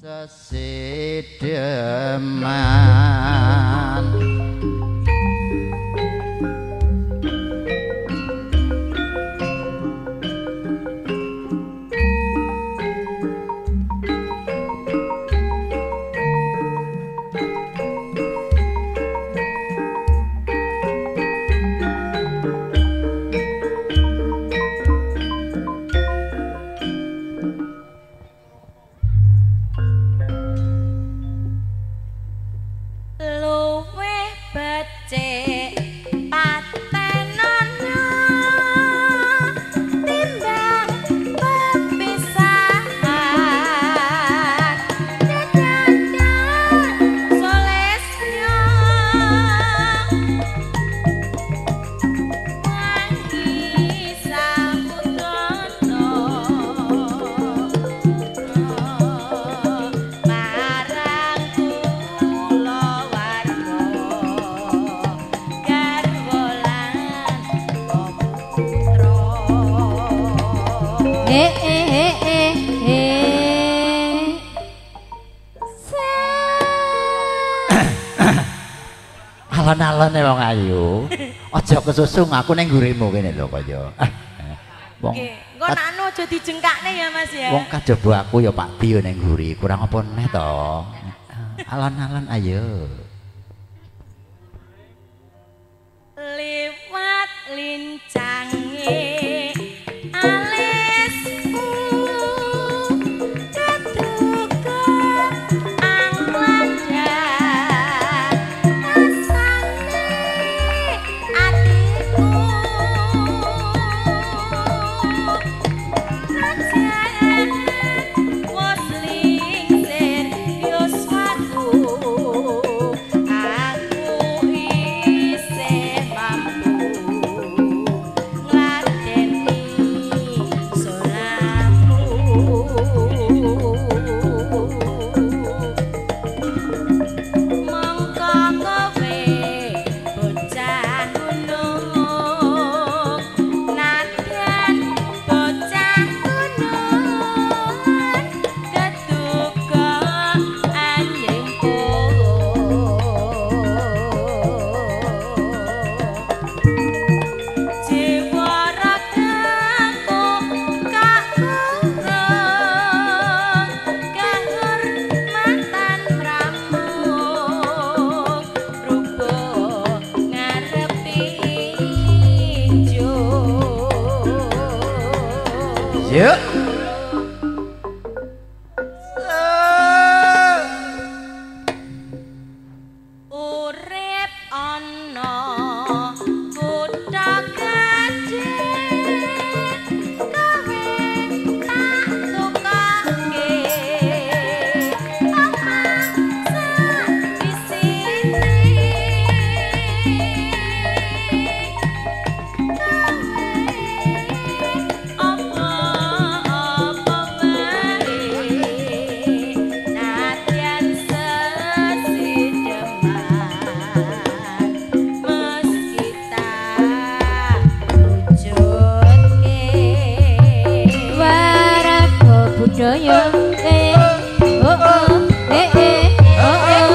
Sesideman alon-alone wong ayu. Aja kesusung aku ning ngurimu kene lho kaya. Wong engko nek aja dijengkakne ya Mas ya. Wong kajaba aku ya Pak Bi ning nguri, kurang apa neh to. Alon-alon ayo. Liwat lincange alismu ketuka anglanda rasane atiku najan wos lingsir yo swaku aku isih mampu ngladeni solamu mongko kowe bocah gunung nadyan bocah gunung ketuga anjingku jiwa ragaku kakurung kehormatan pramuk rubuh ngarepi injuk. Yuk. Urip ana kutha gedhe kowe tak tukake omah sakisine apa-apa wae nadyan sesideman meski tak wujudke Waraga budaya oh oh oh oh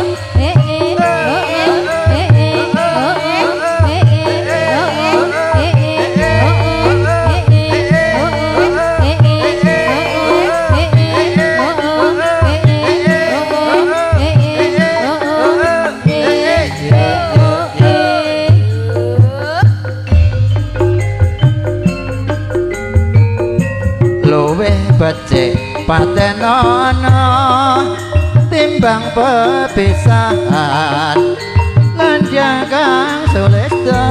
Luwih becik patenono timbang pepisahan lan kang sulesta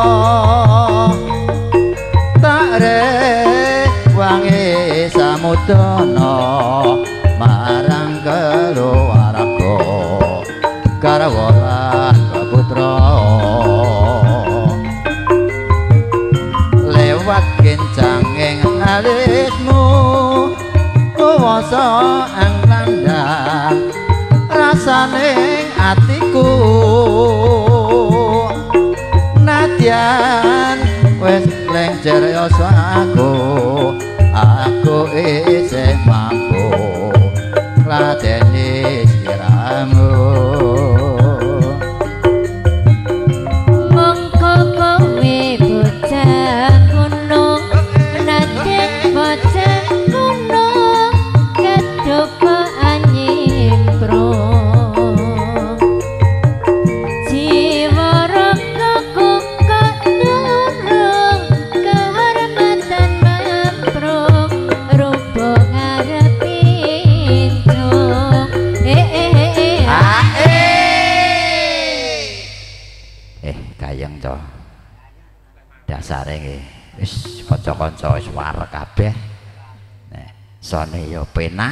tak rewangi samudana marang keluarga garwa lan putra lewat kencanging alismu kuwasa anglanda rasaning atiku nadyan wis lengcer yosaku aku isih mampu ngladeni ladeni siramu mongko kowe bocah gunung nadek bocah gunung kedopo anyipro jiwa raga kok durung kehormatan mamprung rupa ngarepi incung gayeng to dasare nggih wis kanca-kanca wis wareg kabeh nek sone ya penak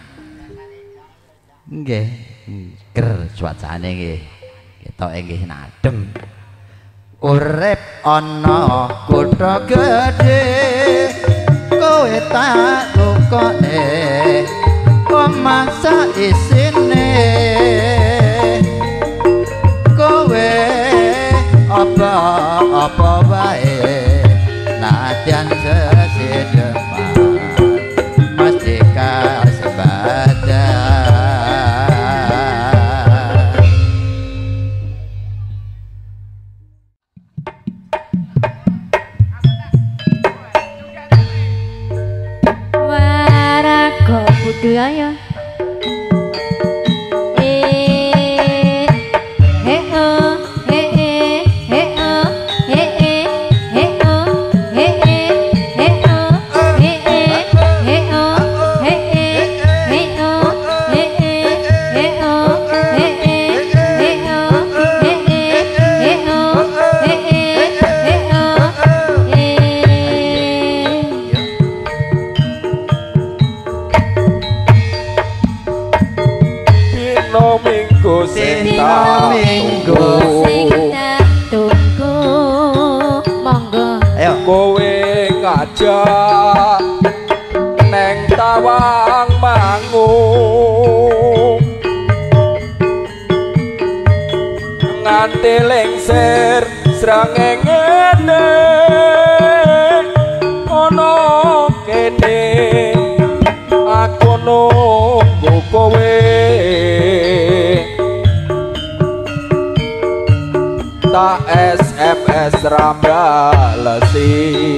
nggih ger cuacane nggih ketoke nggih adem urip ana kutha gedhe kowe tak tukone omah sak isine kowe apa wae nadyan sesedepan mesti kasebadan waraga budaya Dina minggu sing tak tunggu monggo ayo kowe ngajak neng Tawang Mangu nganti lengser srengenge ono kene aku nunggu kowe tak SMS rambalesi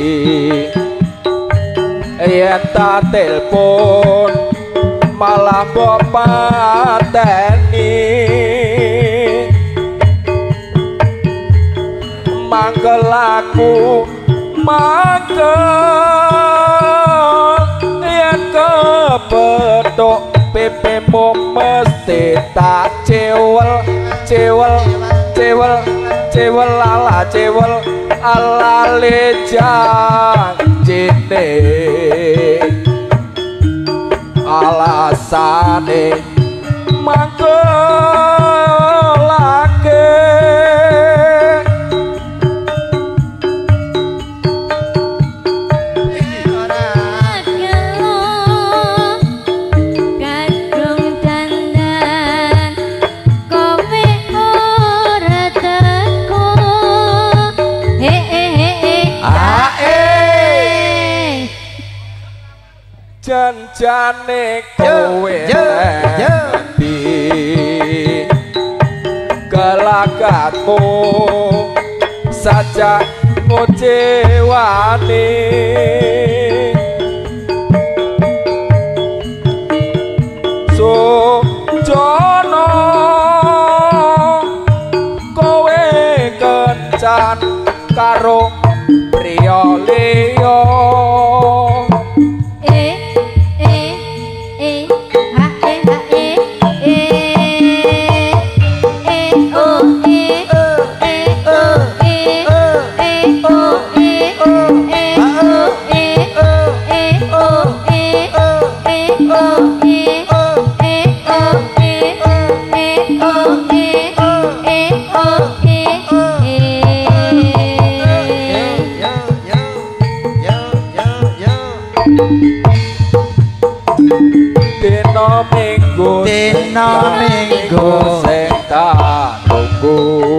yen tak telepon malah kok pateni mangkel aku mangkel yen kepethuk pipimu mesti tak cewel ala cewel ala janjine alasane mangkelake janjane kowe ngendi gelagatmu saja ngocewani sujono kowe kencan karo priya liya dina minggu sing tak tunggu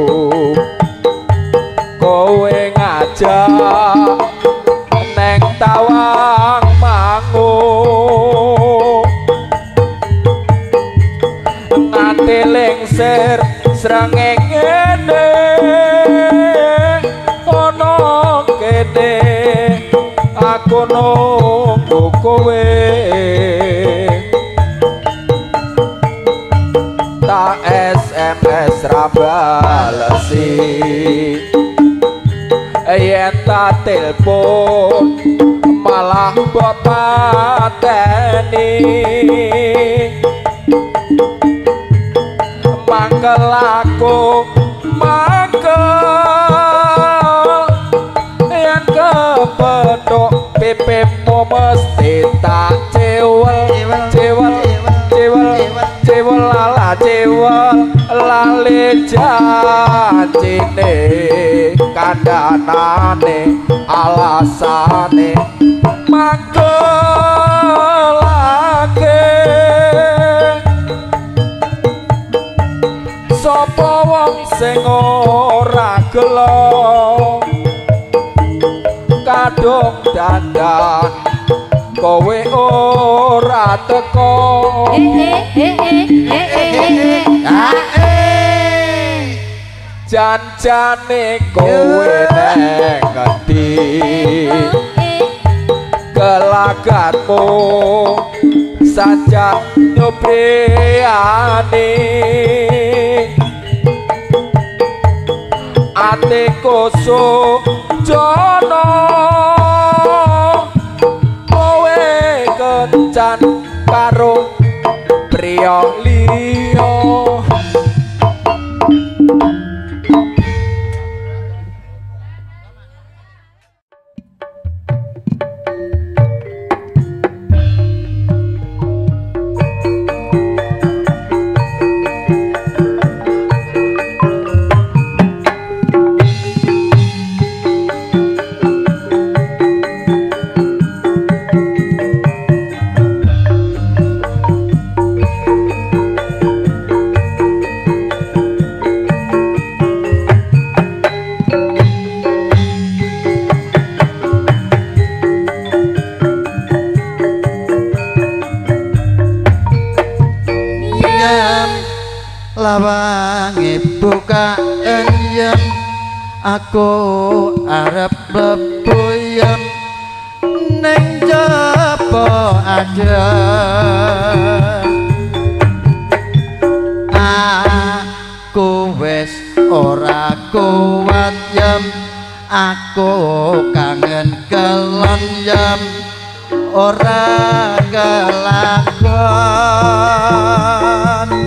kowe ngajak neng Tawang Mangu nganti lengser srengenge ana kene aku nunggu kowe tak SMS ra balesi yen tak telepon malah mbok pateni mangkel aku mangkel yen kepethuk pipemu mesti tak cewel ala cewel lali janjine kandhanane alasane mangkelake sapa wong sing ora gelo kadung dandan kowe ora teko janjane kowe neng ngendi gelagatmu saja nyobriani atiku sujono kowe kencan karo priya liya lawange bukaan yen aku arep mlebu yen ning jaba aja aku wis ora kuat yen aku kangen kelon yen ora kelakon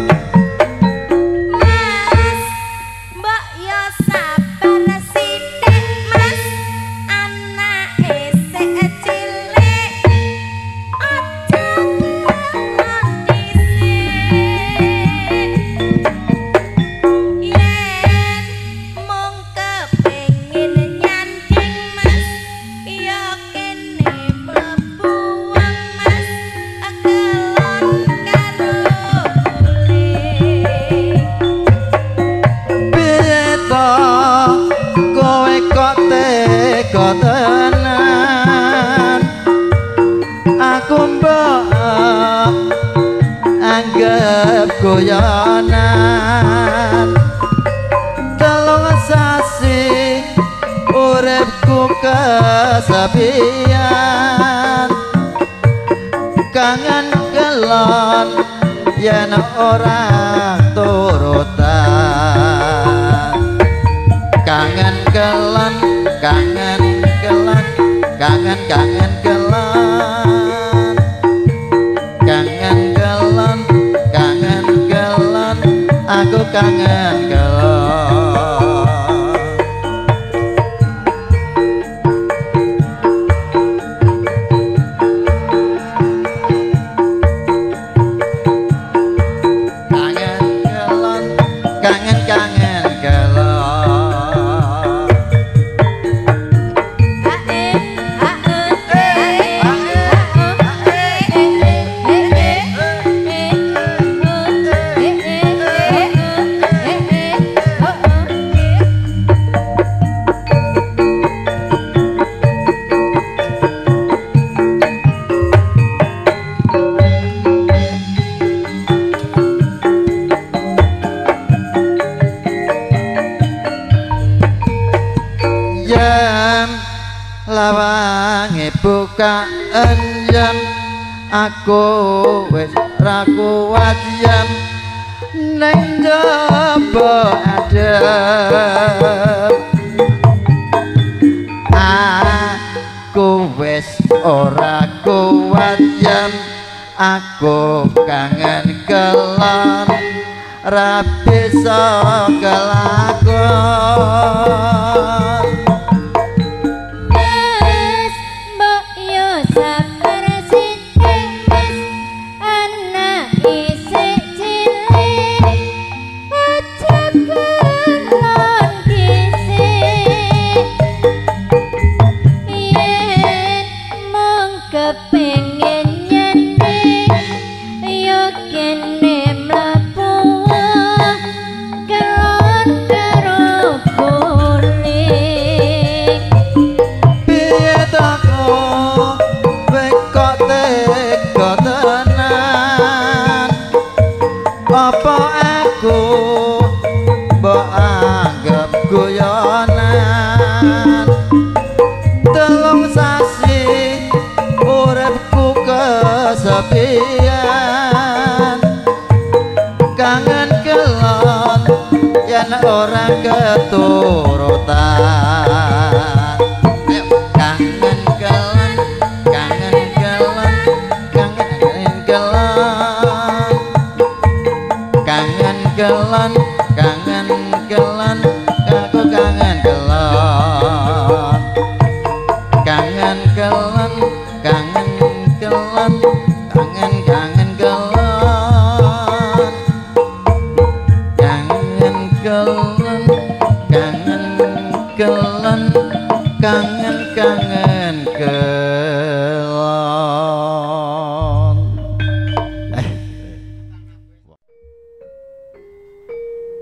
goyonan telung sasi uripku kesepian kangen kelon yen ora turutan kangen kelon kangen kelon kangen kelon aku kangen kelon kangen kelon bukaan yen aku wis ra kuat yen ning njaba adem aku wis ora kuat yen aku kangen kelon ra bisa kelakon Wes mbok yo sabar sithik wes anak isih cilik aja kelon dhisik yen mung kepengin nyendhik yo kene mlebu kelon karo kulit piye tako kok tega tenan apa aku mbok anggap guyonan telung sasi uripku kesepian kangen kelon yen ora keturutan ayo kangen kelon kangen kelon kangen kelon kangen kelon kangen kelon aku kangen kelon kangen kelon kangen kelon kangen kangen kelon kangen kelon kangen kelon kangen kangen kelon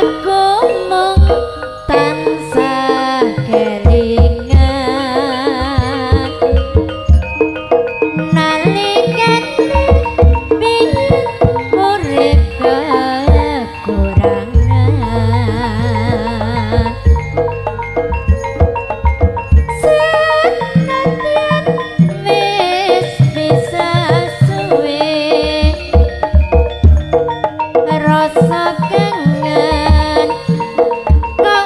aku mung tansah kelingan nalikan biyen urip kekurangan senadyan wis bisa suwe rasa kangen kok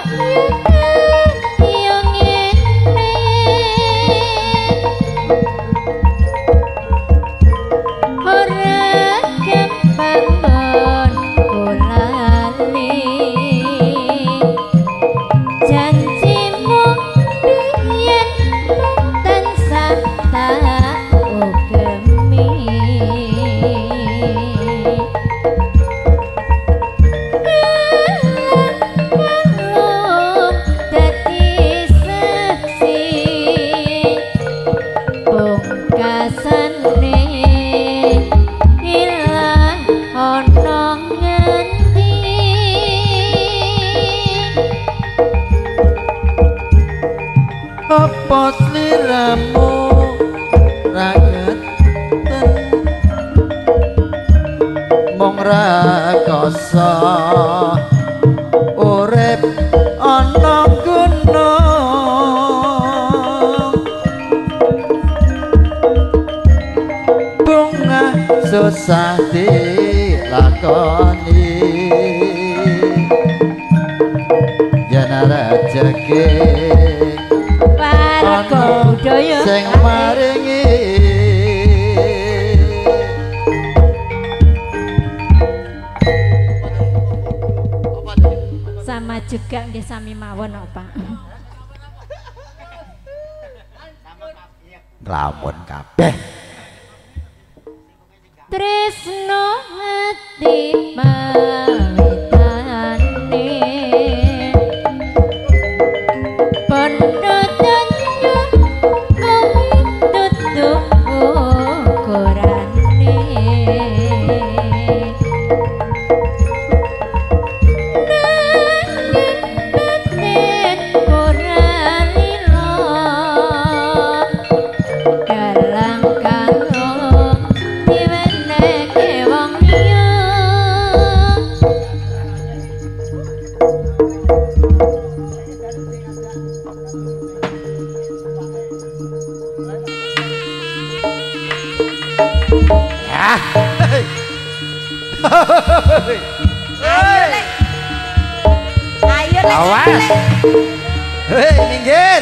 yo ngene ora gampang mon kulali janjimu biyen tansah tak ugemi dadi saksi pungkasane ilang ana ngendi apa sliramu raget mong rakoso urip ana gunung bunga susah dilakoni yen rejeki warga budaya sing maringi sama juga nggih sami mawon Pak. lamun kabeh Tresno hati pawitane Pondo tanyo kowe tutup ukurane nanging batin ora lilo galang kanggo diwenehke wong liya Ayo Lek. awas hei minggir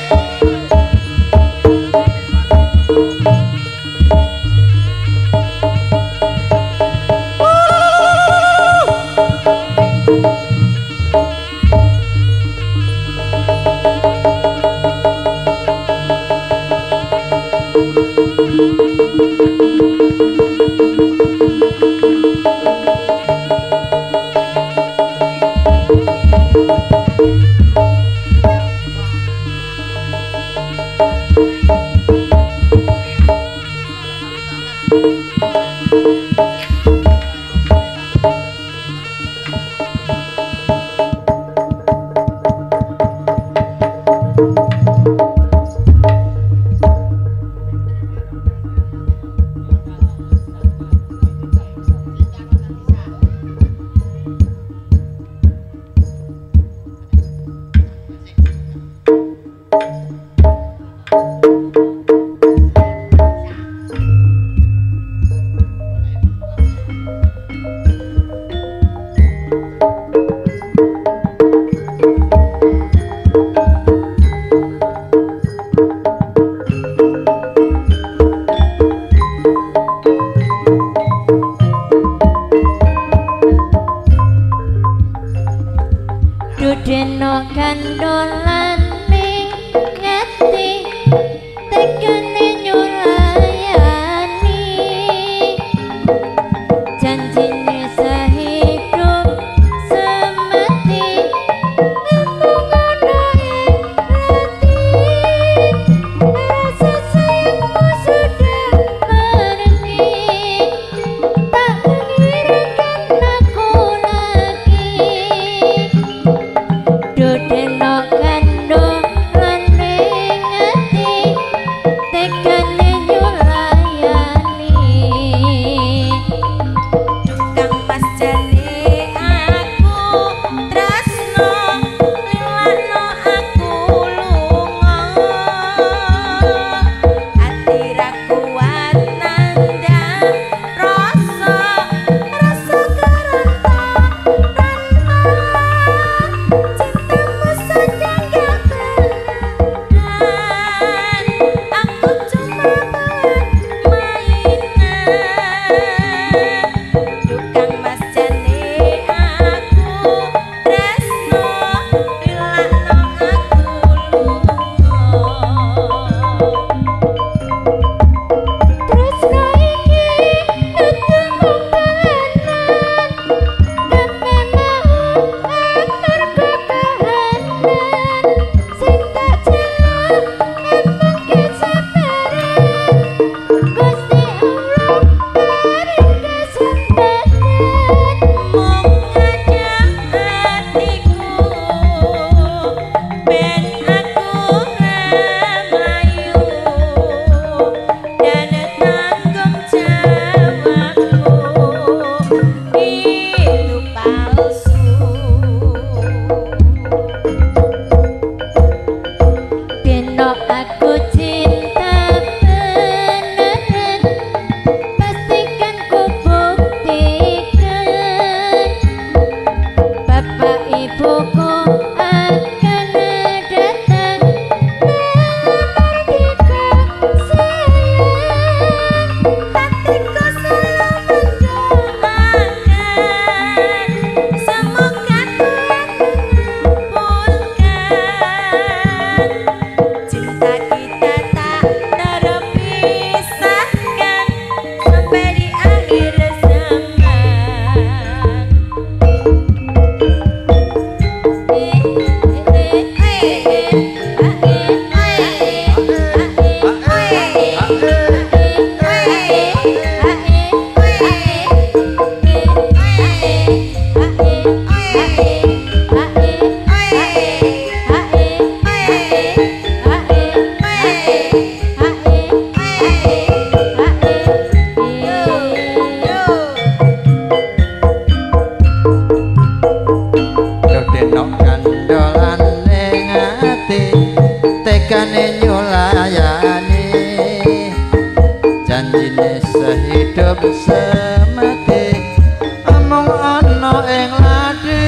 Dudeno kandolane ngati tekane nyulayani janjine sehidup semati ngomong ana ing hati rasa sayangmu sudah pergi tak mengira aku lagi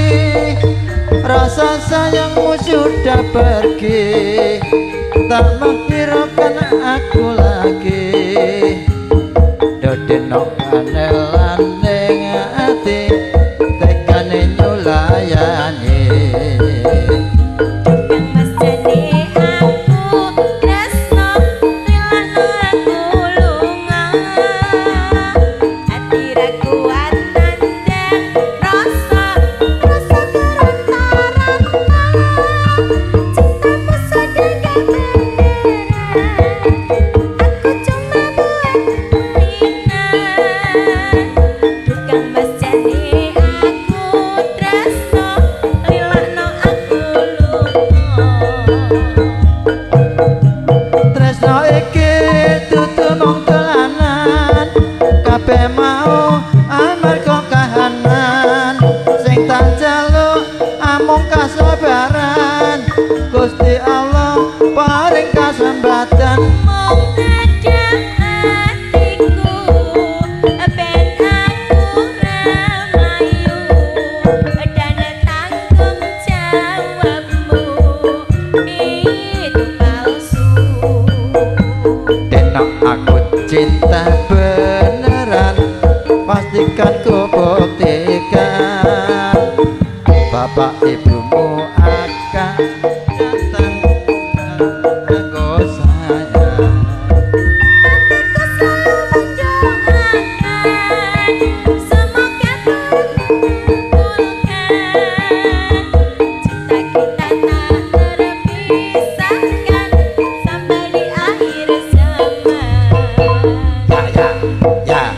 rasa sayangmu sudah pergi, tak menghiraukan aku lagi. Dodeno kanelan ning ati, tekane nyulayani. Mau amarga kahanan sing tak jaluk amung kasabaran, Gusti Allah paring kasempatan. Mong ada hatiku ben aku ramayu dan tanggung jawabmu itu palsu. Denak aku cinta beneran, pastikan ku buktikan. Bapak ibumu akan datang aku sayang. Hatiku selalu mendoakan semoga terkabulkan. Cinta kita tak terpisahkan sampai di akhir zaman. Ya.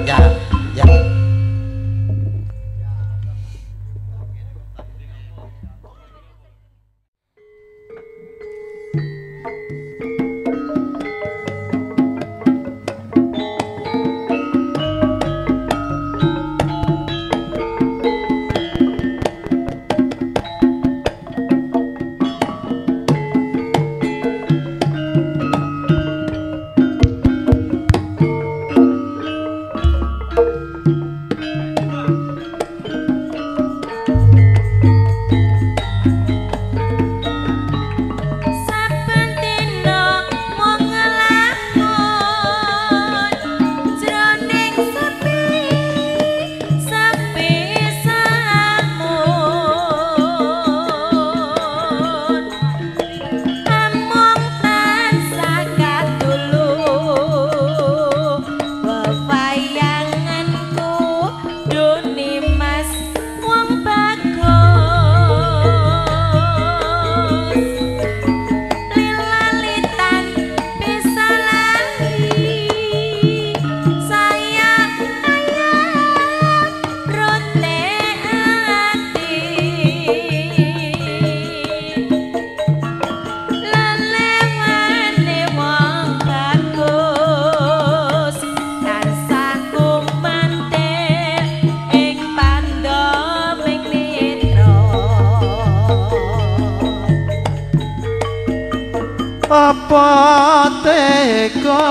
Apa tega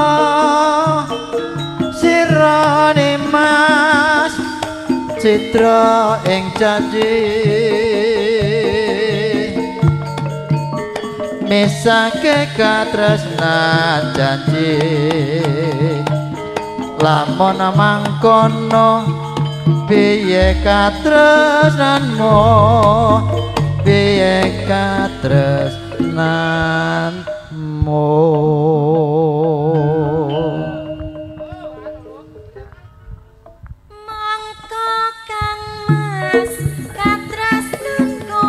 sirane Mas Citra ing janji misake katresnan janji lamun mangkono piye katresnanmu piye katresnanmu. Mangko Kang Mas katresnanku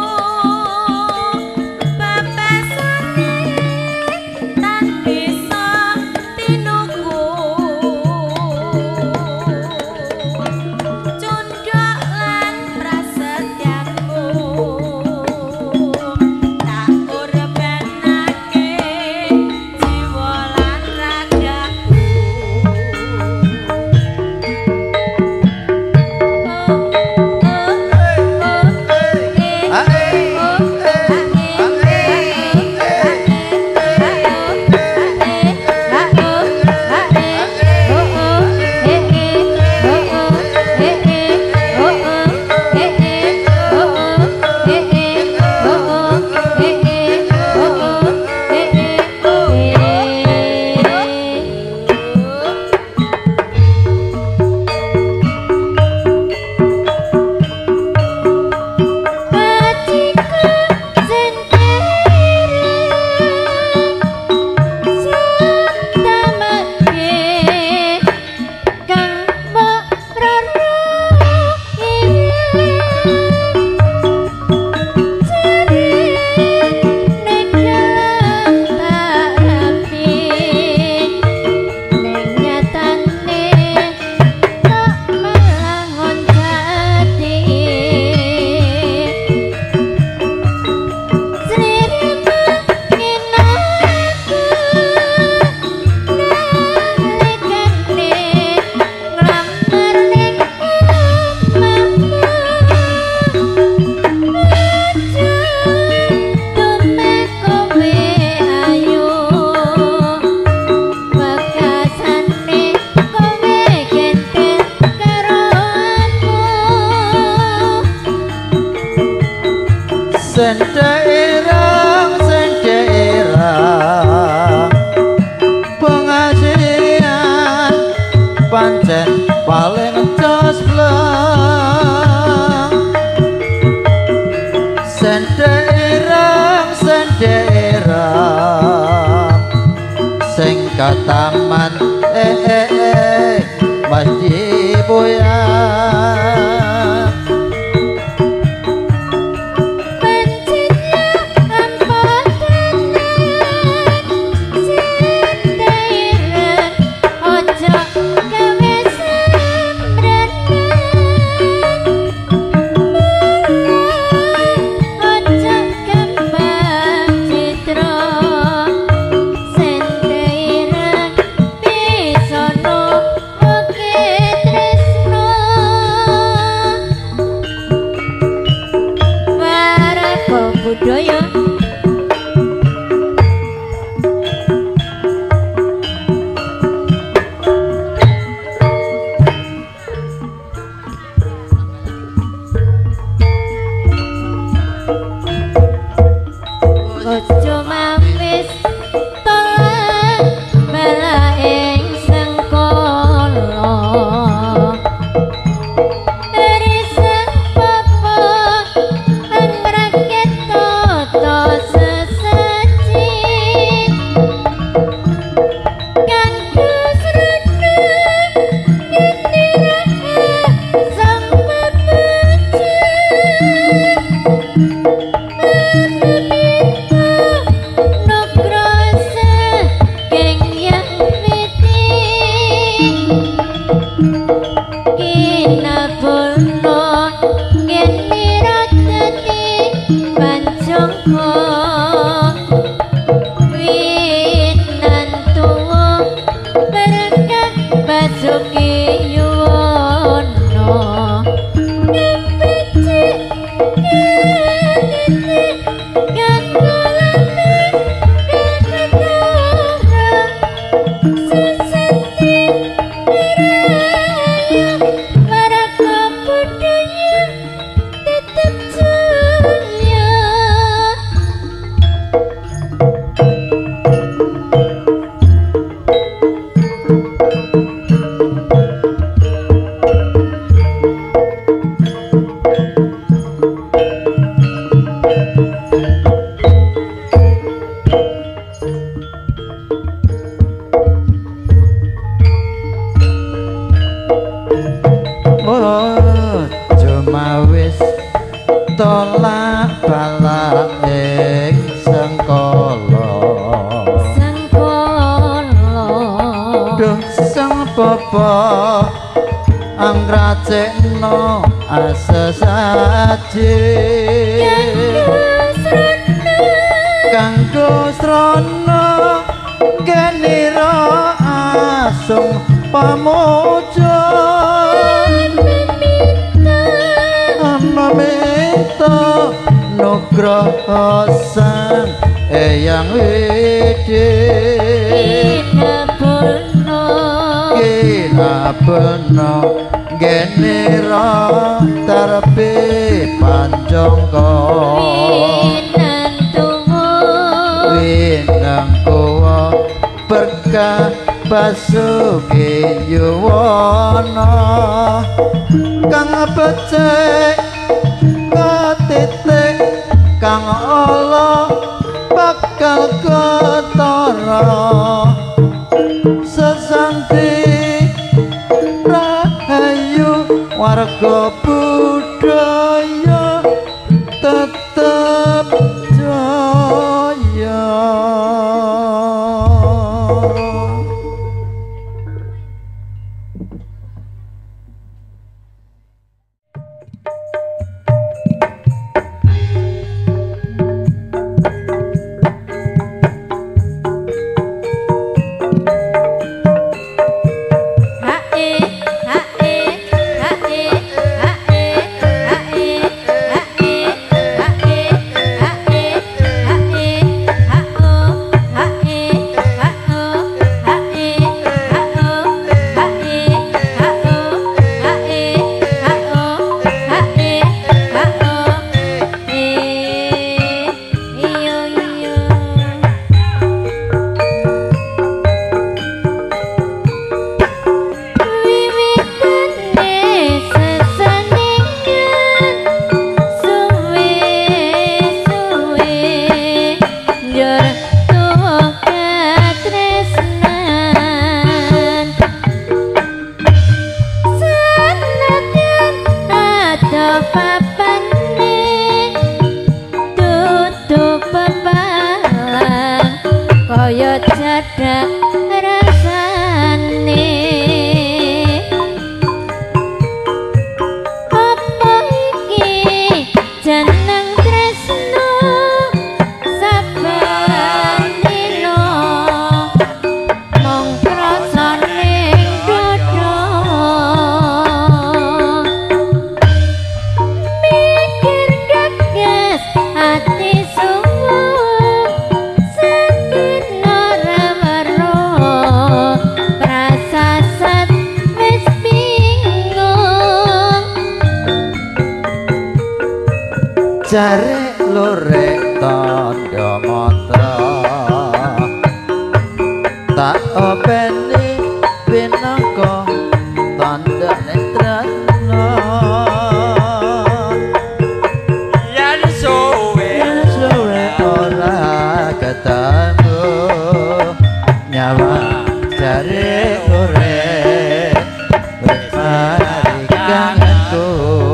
babasane tan bisa tinuku cundhuk lan prasetyaku tak urbenake sendairang pengajian pancen paling jos bleng sendairang sing kataman masjid boyang budaya ojo mampis tolak bala ing sengkala riseng papa anggraket toto sesaji kang kusrana nindirahe sang pemuja Jumawis tolak balak ing sengkala duh sang papa anggrajekno asesaji kanggo srana genira asung pamoja Mamita nugraha sang eyang widi kinapena genira tarpe panjangka winangkuwa berkah basuki yuwana kang becik titik kang ala bakal ketara sesanti rahayu warga budaya tetep jaya. jare lurek tandha matra tak openi pinangka tandha netrana yen suwe ora ketemu nyawa jare lurek wis mari kangenku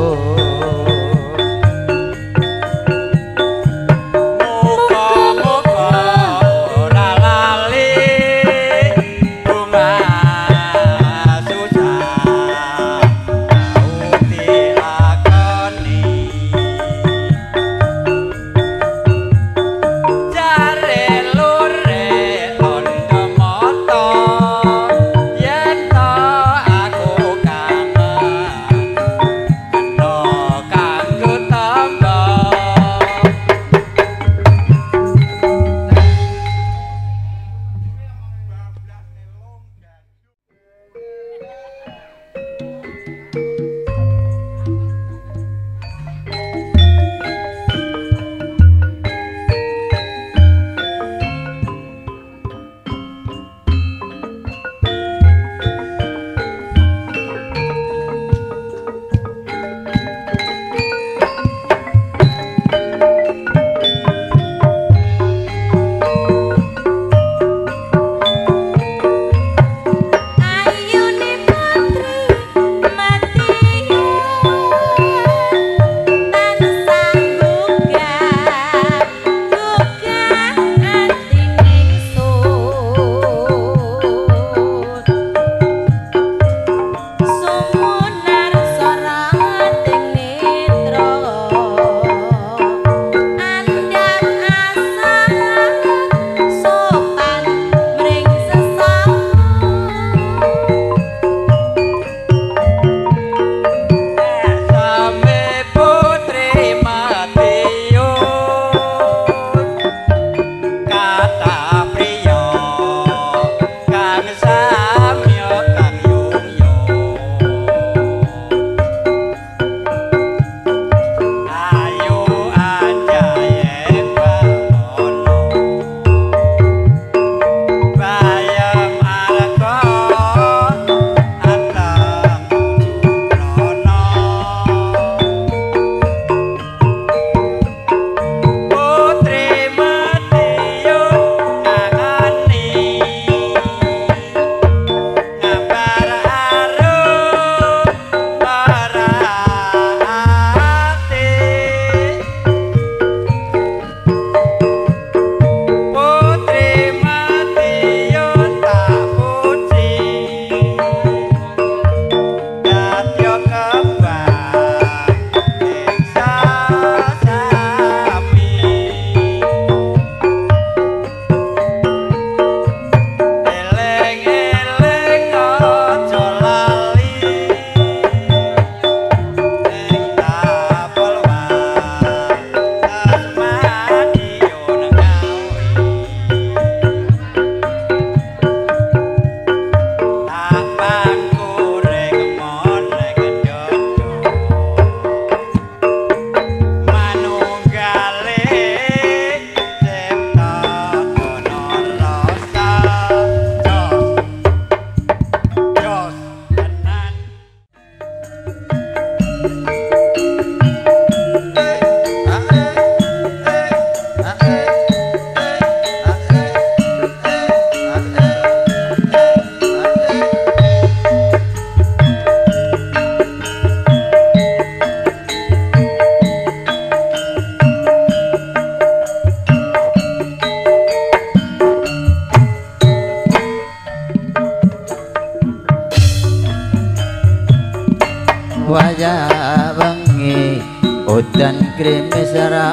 wayah wengi udan krimis ra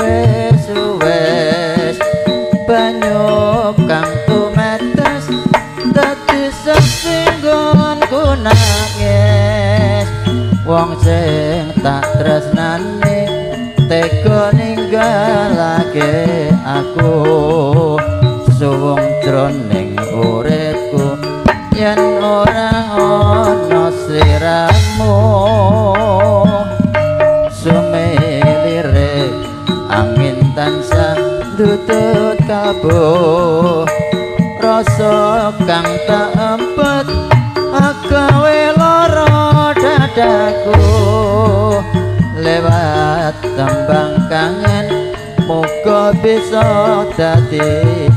uwes banyu kang tumetes dadi sesinggonku nangis wong sing tak tresnani tega ninggalake aku suwung jroning uripku yen ora ana sliramu sumilire tutut kabuh rasa kang tak empet agawe lara dadaku lewat tembang kangen muga bisa dadi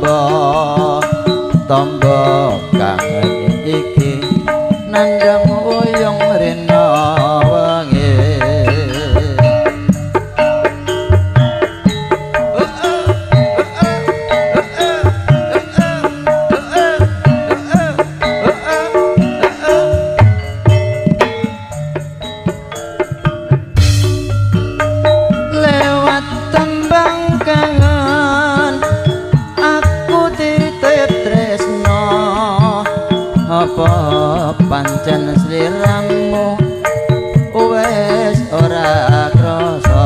tombo kangen iki nandang uyung rina wengi lewat tembang kangen aku titip tresno apa pancen sliramu wes ora krasa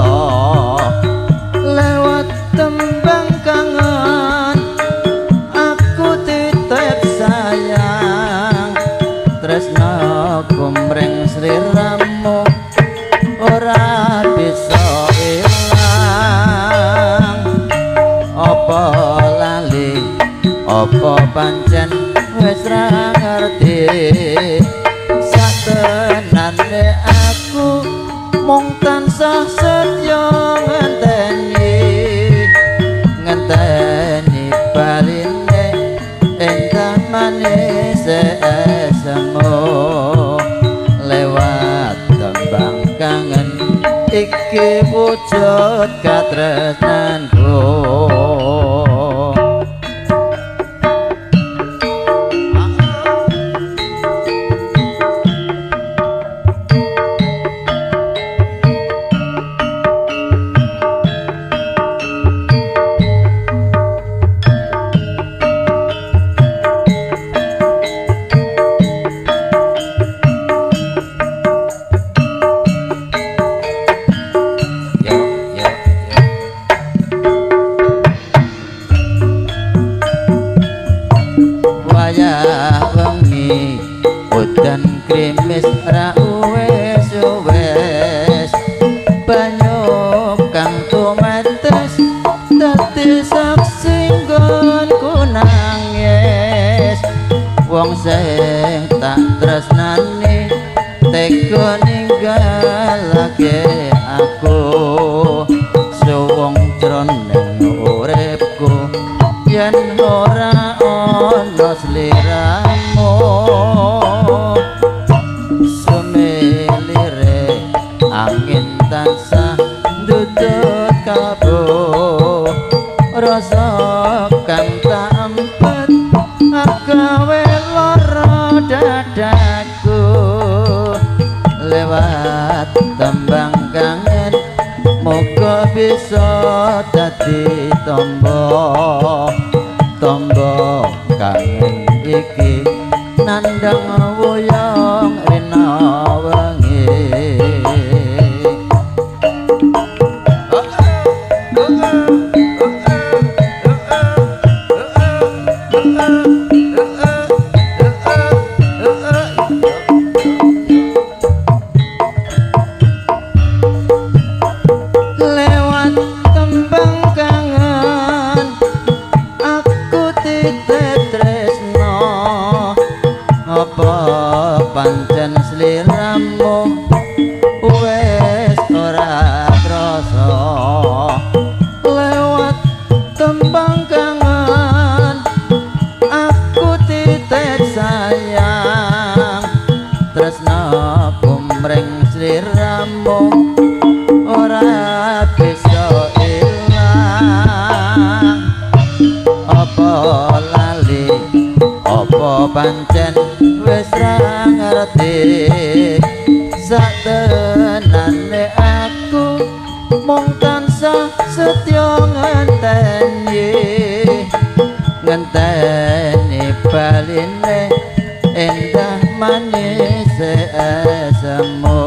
lewat tembang kangen aku titip sayang tresno kumring sliramu ora bisa ilang apa lali apa pancen wis ra ngerti satenane aku mung tansah setya ngenteni baline endah manis esemu lewat tembang kangen iki wujud katresnanku wayah wengi udan krimis ra wes banyu kang tumetes dadi saksi nggonku nangis wong sing tak tresnani tega ninggalake aku suwung jroning uripku yen ora ana sliramu sumilire angin tansah ndudut kabuh rasa kang tak empet agawe lara dadaku lewat tembang kangen moga bisa dadi tombo kangen iki nandang wuyung rina wengi lewat tembang kangen aku titip tresno apa pancen sliramu wes ora krasa lewat tembang kangen aku titip sayang tresno kumring sliramu ora bisa ilang apa lali apa pancen wis ra ngerti satenane aku mung tansah setya ngenteni baline endah manis esemu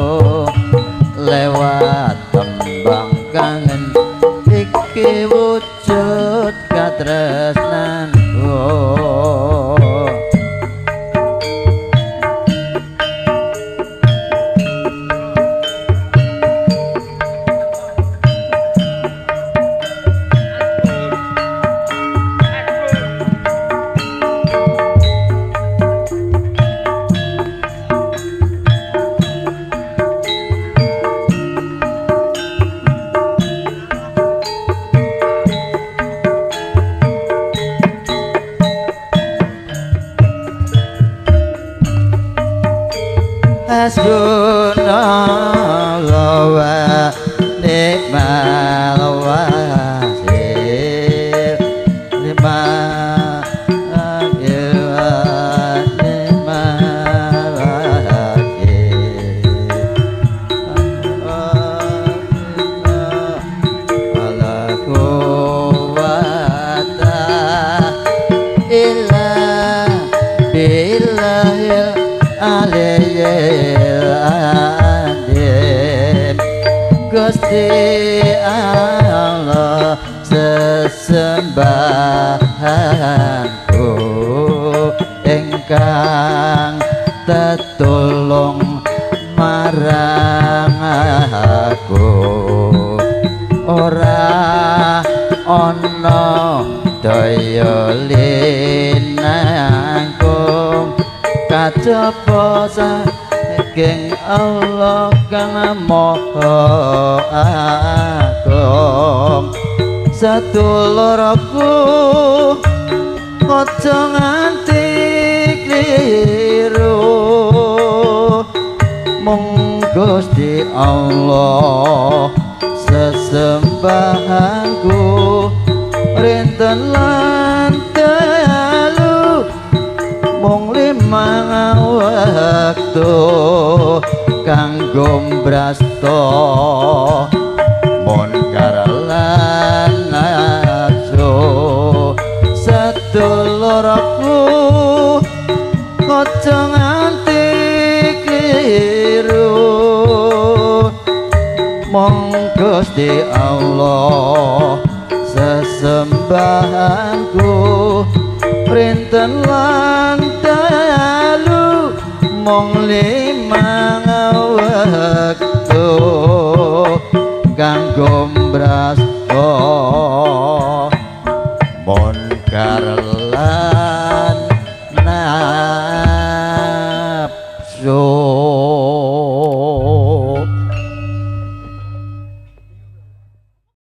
lewat tembang kangen iki wujud katresnanku hasbunallah wa ni'mal wakil ni'mal wakil wa ni'mal wakil ala quwwata illa billahil aliyyil azim Gusti Allah sesembahanku ingkang tetulung marang aku ora ana daya linangkung kajaba saking Allah kang maha agung sedulurku aja nganti kliru mung Gusti Allah sesembahanku rinten lan dalu mung 5 wektu kanggo mbrasta munkar lan nafsu sedulurku aja nganti kliru mong Gusti Allah sesembahanku printen lan dalu mong 5 wektu kanggo mbrasta munkar lan